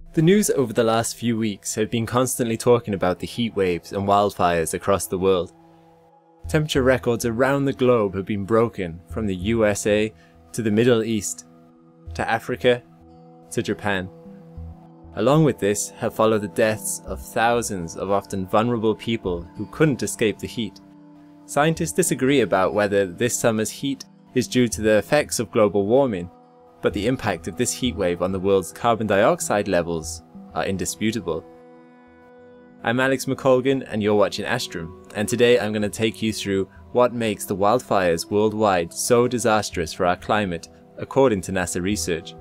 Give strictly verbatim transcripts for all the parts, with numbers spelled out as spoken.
The news over the last few weeks have been constantly talking about the heat waves and wildfires across the world. Temperature records around the globe have been broken, from the U S A to the Middle East, to Africa, to Japan. Along with this have followed the deaths of thousands of often vulnerable people who couldn't escape the heat. Scientists disagree about whether this summer's heat is due to the effects of global warming, but the impact of this heatwave on the world's carbon dioxide levels are indisputable. I'm Alex McColgan and you're watching Astrum, and today I'm going to take you through what makes the wildfires worldwide so disastrous for our climate, according to NASA research.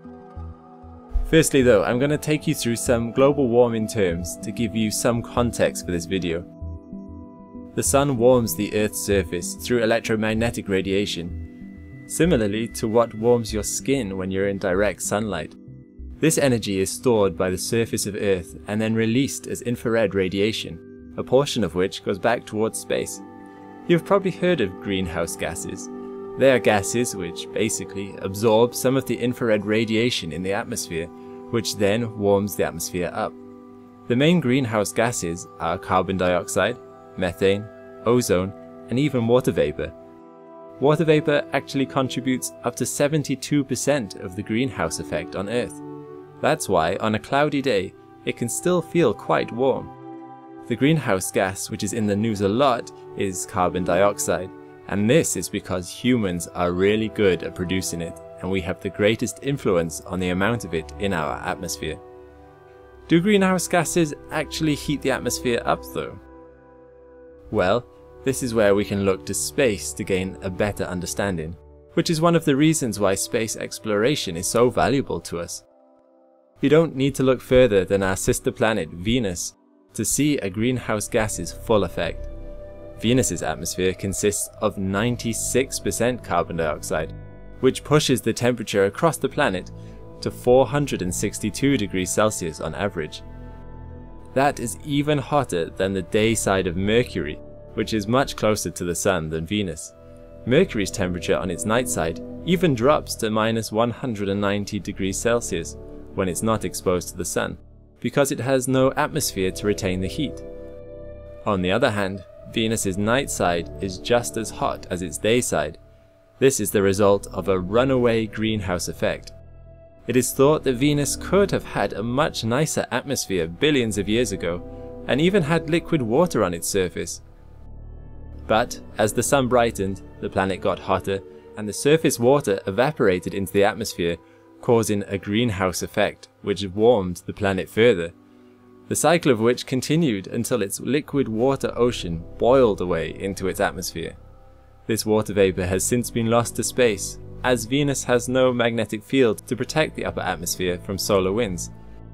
Firstly though, I'm going to take you through some global warming terms to give you some context for this video. The sun warms the Earth's surface through electromagnetic radiation, similarly to what warms your skin when you're in direct sunlight. This energy is stored by the surface of Earth and then released as infrared radiation, a portion of which goes back towards space. You've probably heard of greenhouse gases. They are gases which basically absorb some of the infrared radiation in the atmosphere, which then warms the atmosphere up. The main greenhouse gases are carbon dioxide, methane, ozone, and even water vapor. Water vapor actually contributes up to seventy-two percent of the greenhouse effect on Earth. That's why on a cloudy day, it can still feel quite warm. The greenhouse gas which is in the news a lot is carbon dioxide, and this is because humans are really good at producing it, and we have the greatest influence on the amount of it in our atmosphere. Do greenhouse gases actually heat the atmosphere up though? Well, this is where we can look to space to gain a better understanding, which is one of the reasons why space exploration is so valuable to us. You don't need to look further than our sister planet Venus to see a greenhouse gas's full effect. Venus's atmosphere consists of ninety-six percent carbon dioxide, which pushes the temperature across the planet to four hundred sixty-two degrees Celsius on average. That is even hotter than the day side of Mercury, which is much closer to the Sun than Venus. Mercury's temperature on its night side even drops to minus one hundred ninety degrees Celsius when it's not exposed to the Sun, because it has no atmosphere to retain the heat. On the other hand, Venus's night side is just as hot as its day side. This is the result of a runaway greenhouse effect. It is thought that Venus could have had a much nicer atmosphere billions of years ago, and even had liquid water on its surface. But as the sun brightened, the planet got hotter, and the surface water evaporated into the atmosphere, causing a greenhouse effect which warmed the planet further, the cycle of which continued until its liquid water ocean boiled away into its atmosphere. This water vapor has since been lost to space, as Venus has no magnetic field to protect the upper atmosphere from solar winds.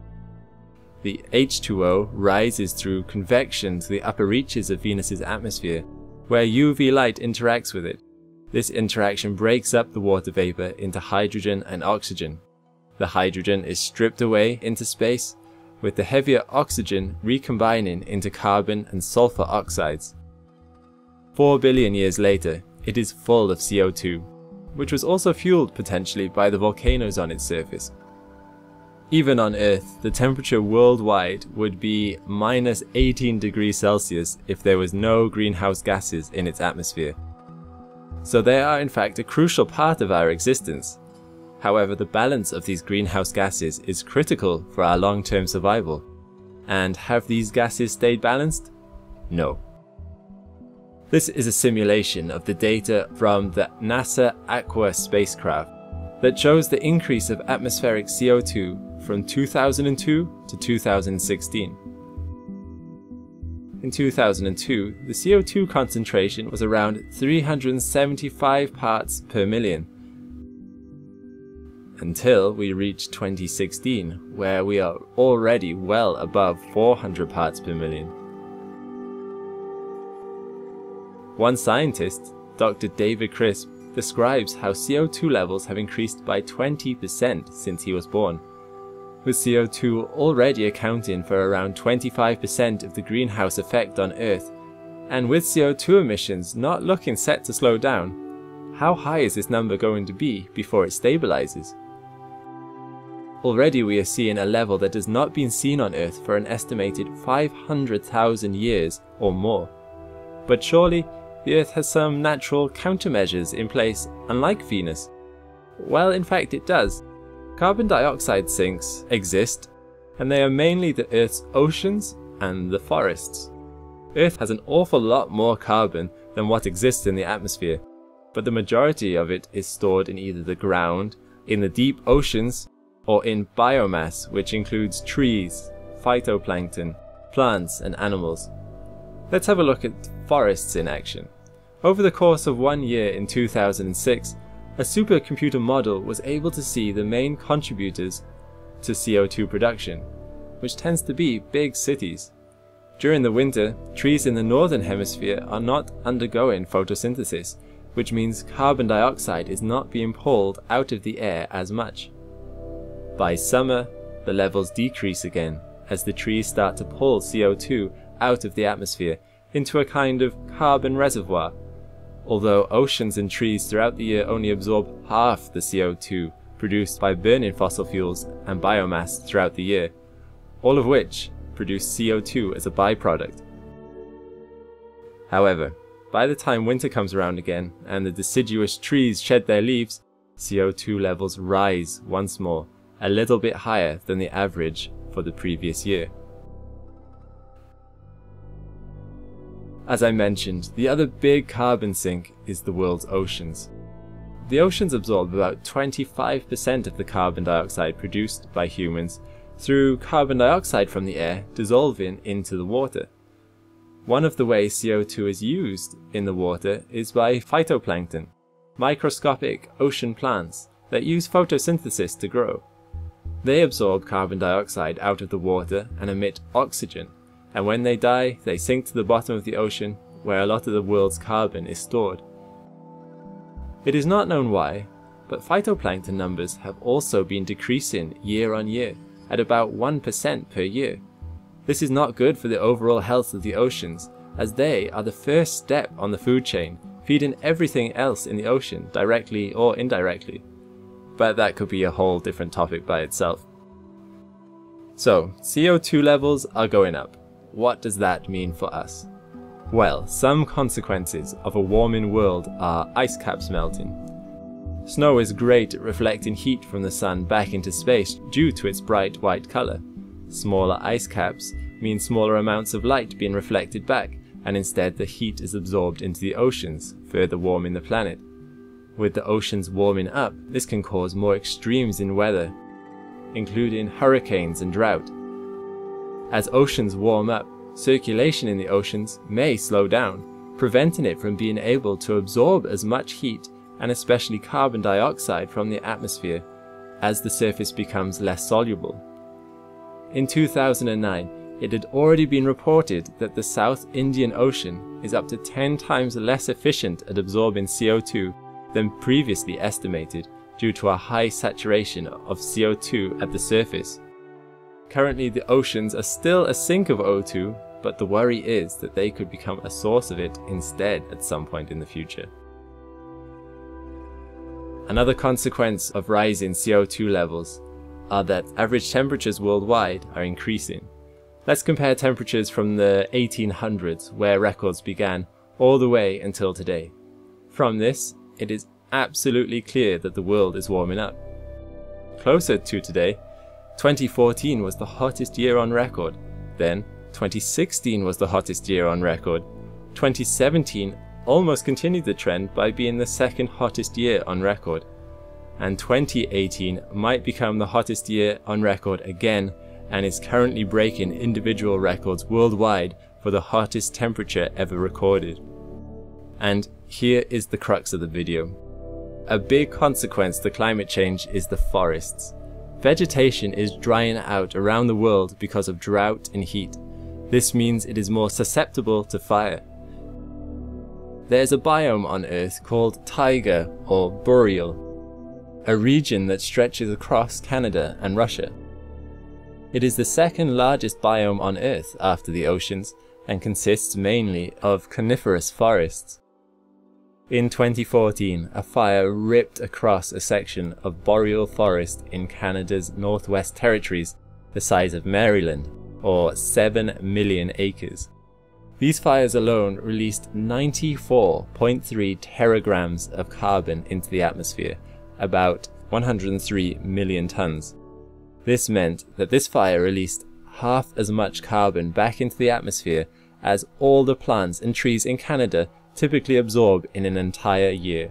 The H two O rises through convection to the upper reaches of Venus's atmosphere, where U V light interacts with it. This interaction breaks up the water vapor into hydrogen and oxygen. The hydrogen is stripped away into space, with the heavier oxygen recombining into carbon and sulfur oxides. Four billion years later, it is full of C O two, which was also fueled potentially by the volcanoes on its surface. Even on Earth, the temperature worldwide would be minus eighteen degrees Celsius if there was no greenhouse gases in its atmosphere. So they are in fact a crucial part of our existence. However, the balance of these greenhouse gases is critical for our long-term survival. And have these gases stayed balanced? No. This is a simulation of the data from the NASA Aqua spacecraft that shows the increase of atmospheric C O two from two thousand two to two thousand sixteen. In two thousand two, the C O two concentration was around three hundred seventy-five parts per million, until we reached twenty sixteen, where we are already well above four hundred parts per million. One scientist, Doctor David Crisp, describes how C O two levels have increased by twenty percent since he was born, with C O two already accounting for around twenty-five percent of the greenhouse effect on Earth, and with C O two emissions not looking set to slow down. How high is this number going to be before it stabilizes? Already we are seeing a level that has not been seen on Earth for an estimated five hundred thousand years or more. But surely the Earth has some natural countermeasures in place, unlike Venus? Well, in fact it does. Carbon dioxide sinks exist, and they are mainly the Earth's oceans and the forests. Earth has an awful lot more carbon than what exists in the atmosphere, but the majority of it is stored in either the ground, in the deep oceans, or in biomass, which includes trees, phytoplankton, plants and animals. Let's have a look at forests in action. Over the course of one year in two thousand six, a supercomputer model was able to see the main contributors to C O two production, which tends to be big cities. During the winter, trees in the northern hemisphere are not undergoing photosynthesis, which means carbon dioxide is not being pulled out of the air as much. By summer, the levels decrease again as the trees start to pull C O two out of the atmosphere into a kind of carbon reservoir. Although oceans and trees throughout the year only absorb half the C O two produced by burning fossil fuels and biomass throughout the year, all of which produce C O two as a byproduct. However, by the time winter comes around again and the deciduous trees shed their leaves, C O two levels rise once more, a little bit higher than the average for the previous year. As I mentioned, the other big carbon sink is the world's oceans. The oceans absorb about twenty-five percent of the carbon dioxide produced by humans through carbon dioxide from the air dissolving into the water. One of the ways C O two is used in the water is by phytoplankton, microscopic ocean plants that use photosynthesis to grow. They absorb carbon dioxide out of the water and emit oxygen, and when they die, they sink to the bottom of the ocean where a lot of the world's carbon is stored. It is not known why, but phytoplankton numbers have also been decreasing year on year at about one percent per year. This is not good for the overall health of the oceans, as they are the first step on the food chain, feeding everything else in the ocean, directly or indirectly. But that could be a whole different topic by itself. So, C O two levels are going up. What does that mean for us? Well, some consequences of a warming world are ice caps melting. Snow is great at reflecting heat from the sun back into space due to its bright white colour. Smaller ice caps mean smaller amounts of light being reflected back, and instead the heat is absorbed into the oceans, further warming the planet. With the oceans warming up, this can cause more extremes in weather, including hurricanes and drought. As oceans warm up, circulation in the oceans may slow down, preventing it from being able to absorb as much heat and especially carbon dioxide from the atmosphere as the surface becomes less soluble. In two thousand nine, it had already been reported that the South Indian Ocean is up to ten times less efficient at absorbing C O two than previously estimated due to a high saturation of C O two at the surface. Currently the oceans are still a sink of O two, but the worry is that they could become a source of it instead at some point in the future. Another consequence of rising C O two levels are that average temperatures worldwide are increasing. Let's compare temperatures from the eighteen hundreds, where records began, all the way until today. From this, it is absolutely clear that the world is warming up. Closer to today, twenty fourteen was the hottest year on record, then twenty sixteen was the hottest year on record, twenty seventeen almost continued the trend by being the second hottest year on record, and twenty eighteen might become the hottest year on record again and is currently breaking individual records worldwide for the hottest temperature ever recorded. And here is the crux of the video. A big consequence to climate change is the forests. Vegetation is drying out around the world because of drought and heat. This means it is more susceptible to fire. There is a biome on Earth called taiga or boreal, a region that stretches across Canada and Russia. It is the second largest biome on Earth after the oceans and consists mainly of coniferous forests. In twenty fourteen, a fire ripped across a section of boreal forest in Canada's Northwest Territories, the size of Maryland, or seven million acres. These fires alone released ninety-four point three teragrams of carbon into the atmosphere, about one hundred three million tons. This meant that this fire released half as much carbon back into the atmosphere as all the plants and trees in Canada typically absorb in an entire year.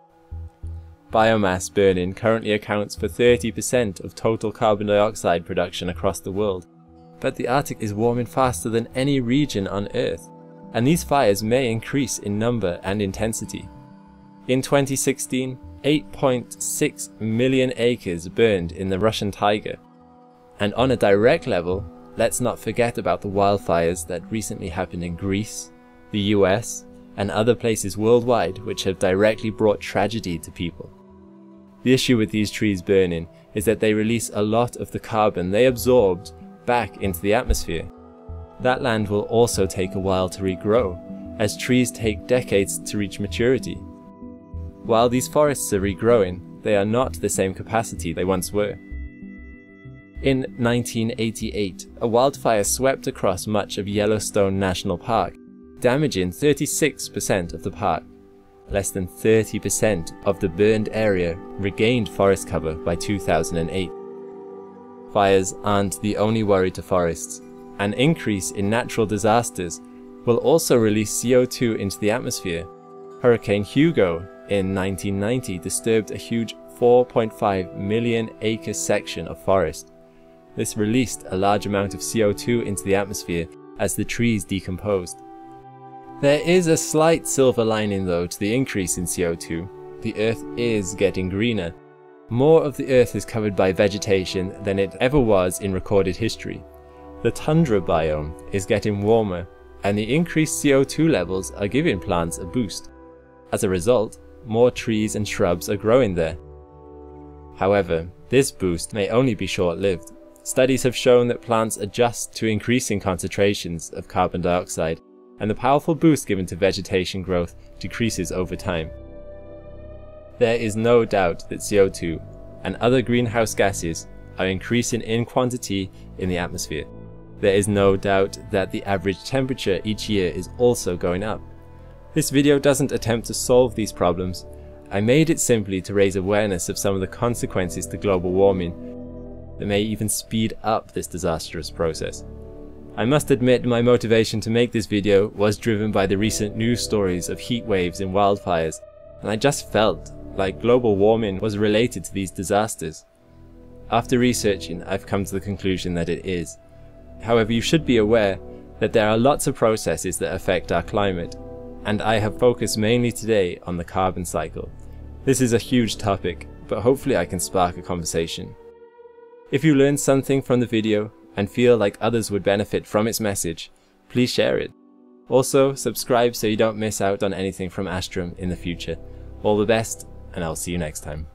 Biomass burning currently accounts for thirty percent of total carbon dioxide production across the world, but the Arctic is warming faster than any region on Earth, and these fires may increase in number and intensity. In twenty sixteen, eight point six million acres burned in the Russian taiga. And on a direct level, let's not forget about the wildfires that recently happened in Greece, the U S, and other places worldwide which have directly brought tragedy to people. The issue with these trees burning is that they release a lot of the carbon they absorbed back into the atmosphere. That land will also take a while to regrow, as trees take decades to reach maturity. While these forests are regrowing, they are not the same capacity they once were. In nineteen eighty-eight, a wildfire swept across much of Yellowstone National Park, damaging thirty-six percent of the park. Less than thirty percent of the burned area regained forest cover by two thousand eight. Fires aren't the only worry to forests. An increase in natural disasters will also release C O two into the atmosphere. Hurricane Hugo in nineteen ninety disturbed a huge four point five million acre section of forest. This released a large amount of C O two into the atmosphere as the trees decomposed. There is a slight silver lining though to the increase in C O two. The Earth is getting greener. More of the Earth is covered by vegetation than it ever was in recorded history. The tundra biome is getting warmer, and the increased C O two levels are giving plants a boost. As a result, more trees and shrubs are growing there. However, this boost may only be short-lived. Studies have shown that plants adjust to increasing concentrations of carbon dioxide, and the powerful boost given to vegetation growth decreases over time. There is no doubt that C O two and other greenhouse gases are increasing in quantity in the atmosphere. There is no doubt that the average temperature each year is also going up. This video doesn't attempt to solve these problems. I made it simply to raise awareness of some of the consequences to global warming that may even speed up this disastrous process. I must admit my motivation to make this video was driven by the recent news stories of heat waves and wildfires, and I just felt like global warming was related to these disasters. After researching, I've come to the conclusion that it is. However, you should be aware that there are lots of processes that affect our climate, and I have focused mainly today on the carbon cycle. This is a huge topic, but hopefully I can spark a conversation. If you learned something from the video and feel like others would benefit from its message, please share it. Also, subscribe so you don't miss out on anything from Astrum in the future. All the best, and I'll see you next time.